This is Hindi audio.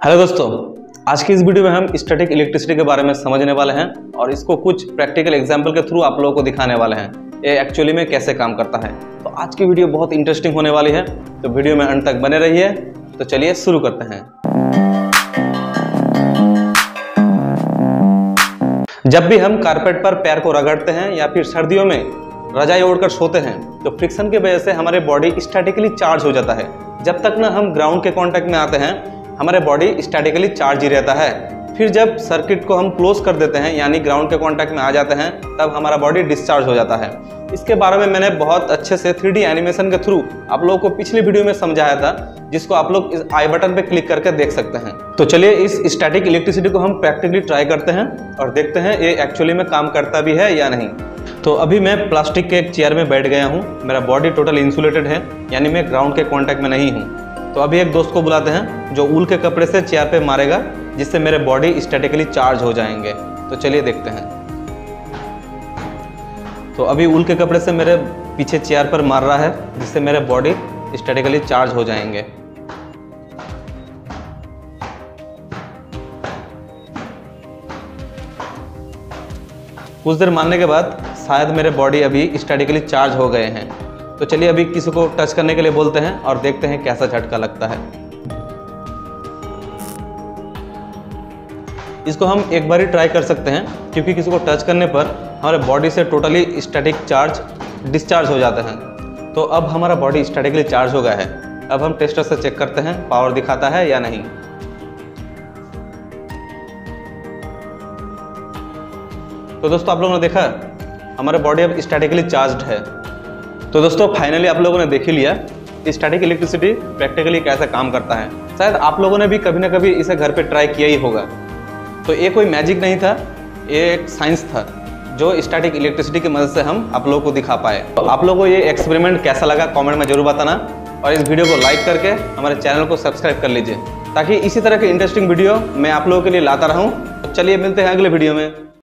हेलो दोस्तों, आज की इस वीडियो में हम स्टैटिक इलेक्ट्रिसिटी के बारे में समझने वाले हैं और इसको कुछ प्रैक्टिकल एग्जांपल के थ्रू आप लोगों को दिखाने वाले हैं ये एक्चुअली में कैसे काम करता है। तो आज की वीडियो बहुत इंटरेस्टिंग होने वाली है, तो वीडियो में अंत तक बने रहिए। तो चलिए शुरू करते हैं। जब भी हम कारपेट पर पैर को रगड़ते हैं या फिर सर्दियों में रजाई ओढ़कर सोते हैं तो फ्रिक्शन की वजह से हमारे बॉडी स्टैटिकली चार्ज हो जाता है। जब तक ना हम ग्राउंड के कांटेक्ट में आते हैं हमारे बॉडी स्टैटिकली चार्ज ही रहता है। फिर जब सर्किट को हम क्लोज कर देते हैं यानी ग्राउंड के कांटेक्ट में आ जाते हैं तब हमारा बॉडी डिस्चार्ज हो जाता है। इसके बारे में मैंने बहुत अच्छे से 3D एनिमेशन के थ्रू आप लोगों को पिछली वीडियो में समझाया था, जिसको आप लोग इस आई बटन पे क्लिक करके देख सकते हैं। तो चलिए इस स्टैटिक इलेक्ट्रिसिटी को हम प्रैक्टिकली ट्राई करते हैं और देखते हैं ये एक्चुअली में काम करता भी है या नहीं। तो अभी मैं प्लास्टिक के एक चेयर में बैठ गया हूँ। मेरा बॉडी टोटल इंसुलेटेड है यानी मैं ग्राउंड के कॉन्टैक्ट में नहीं हूँ। तो अभी एक दोस्त को बुलाते हैं जो ऊल के कपड़े से चेयर पे मारेगा, जिससे मेरे बॉडी स्टैटिकली चार्ज हो जाएंगे। तो चलिए देखते हैं। तो अभी ऊल के कपड़े से मेरे पीछे चेयर पर मार रहा है, जिससे मेरे बॉडी स्टैटिकली चार्ज हो जाएंगे। कुछ देर मारने के बाद शायद मेरे बॉडी अभी स्टैटिकली चार्ज हो गए हैं। तो चलिए अभी किसी को टच करने के लिए बोलते हैं और देखते हैं कैसा झटका लगता है। इसको हम एक बार ही ट्राई कर सकते हैं क्योंकि किसी को टच करने पर हमारे बॉडी से टोटली स्टैटिक चार्ज डिस्चार्ज हो जाते हैं। तो अब हमारा बॉडी स्टैटिकली चार्ज हो गया है। अब हम टेस्टर से चेक करते हैं पावर दिखाता है या नहीं। तो दोस्तों आप लोगों ने देखा हमारा बॉडी अब स्टैटिकली चार्ज्ड है। तो दोस्तों फाइनली आप लोगों ने देख ही लिया स्टैटिक इलेक्ट्रिसिटी प्रैक्टिकली कैसे काम करता है। शायद आप लोगों ने भी कभी ना कभी इसे घर पे ट्राई किया ही होगा। तो ये कोई मैजिक नहीं था, ये एक साइंस था जो स्टैटिक इलेक्ट्रिसिटी की मदद से हम आप लोगों को दिखा पाए। तो आप लोगों को ये एक्सपेरिमेंट कैसा लगा कमेंट में जरूर बताना और इस वीडियो को लाइक करके हमारे चैनल को सब्सक्राइब कर लीजिए ताकि इसी तरह के इंटरेस्टिंग वीडियो मैं आप लोगों के लिए लाता रहूँ। तो चलिए मिलते हैं अगले वीडियो में।